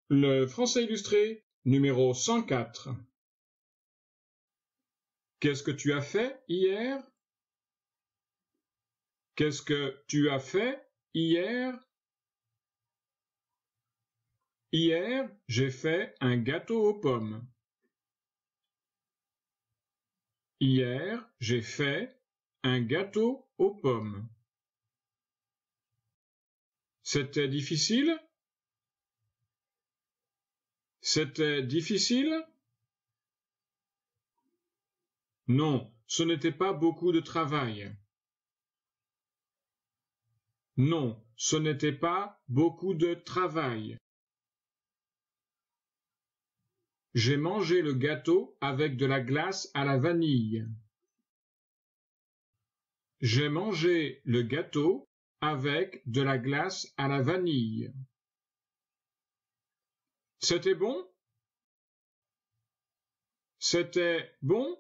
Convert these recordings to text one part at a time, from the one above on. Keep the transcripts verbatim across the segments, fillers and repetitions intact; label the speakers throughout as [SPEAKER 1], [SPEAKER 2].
[SPEAKER 1] Le français illustré numéro cent quatre. Qu'est-ce que tu as fait hier? Qu'est-ce que tu as fait hier? Hier, j'ai fait un gâteau aux pommes. Hier, j'ai fait un gâteau aux pommes. C'était difficile? C'était difficile? Non, ce n'était pas beaucoup de travail. Non, ce n'était pas beaucoup de travail. J'ai mangé le gâteau avec de la glace à la vanille. J'ai mangé le gâteau avec de la glace à la vanille. C'était bon? C'était bon?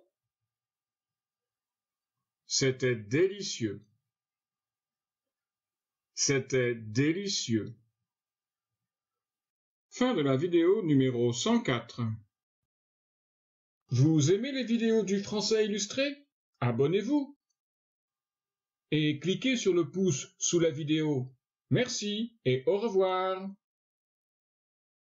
[SPEAKER 1] C'était délicieux. C'était délicieux. Fin de la vidéo numéro cent quatre. Vous aimez les vidéos du français illustré? Abonnez-vous et cliquez sur le pouce sous la vidéo. Merci et au revoir.